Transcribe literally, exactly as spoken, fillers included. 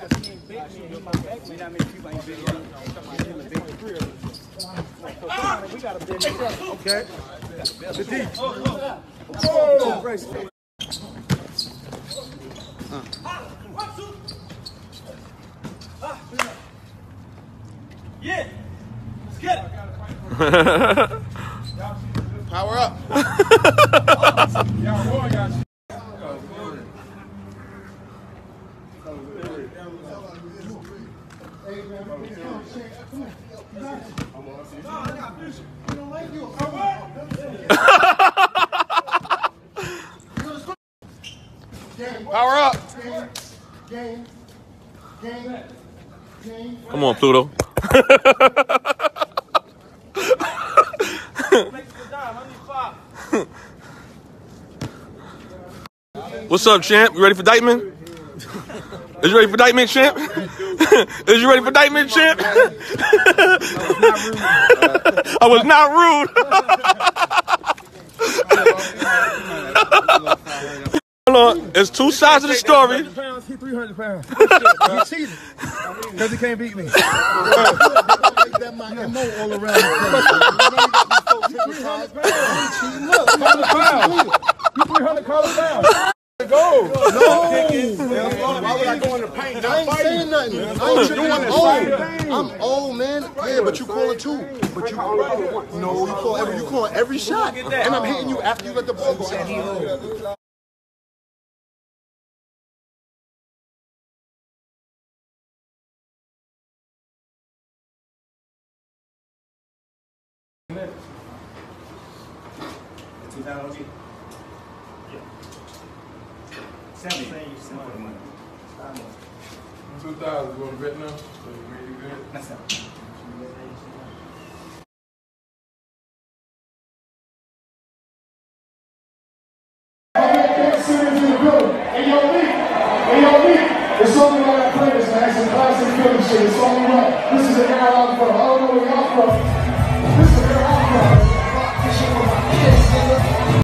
Okay. The deep. Oh, Grace. Yeah. Let's get it. Power up. Power up. Come on, Pluto. What's up, champ? You ready for Dykeman? Is you ready for Dykeman, champ? Is you ready for Dykeman, champ? I was not rude. Hold on. It's two sides of the story. He three hundred pounds. He cheated. Because he can't beat me. That my M O all around the place. Look, You three hundred pounds. Go. no. Why would I go in the paint? I ain't saying nothing. I ain't doing I'm old. I'm old, man. Yeah, but you call it too. But you no, you call every you call every shot, and I'm hitting you after you let the ball go. two thousand. Two thousand. You want to bet now? So you made it good. That's it. Hey, yo, Lee. Hey, yo, Lee. It's only right I play this, man. It's a classic Philly shit. It's only right. This is an hour out from. I don't know where y'all from.